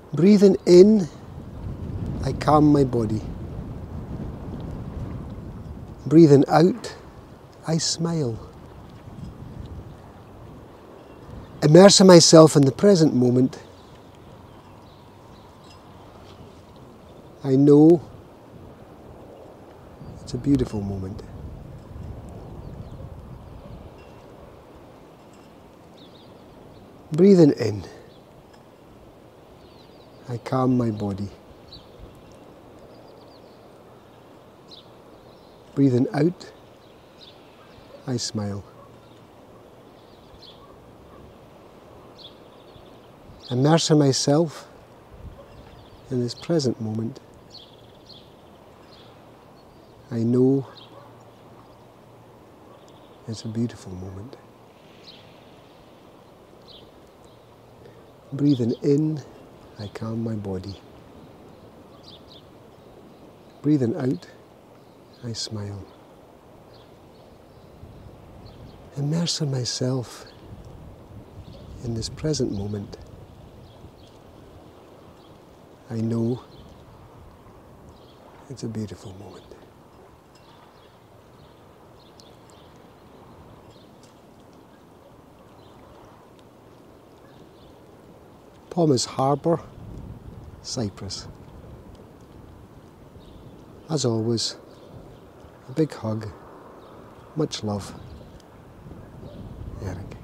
Breathing in, I calm my body. Breathing out, I smile. Immersing myself in the present moment, I know it's a beautiful moment. Breathing in, I calm my body. Breathing out, I smile. Immersing myself in this present moment, I know it's a beautiful moment. Breathing in, I calm my body. Breathing out, I smile. Immersing myself in this present moment, I know it's a beautiful moment. Pomos Harbour, Cyprus. As always, a big hug, much love, Eric.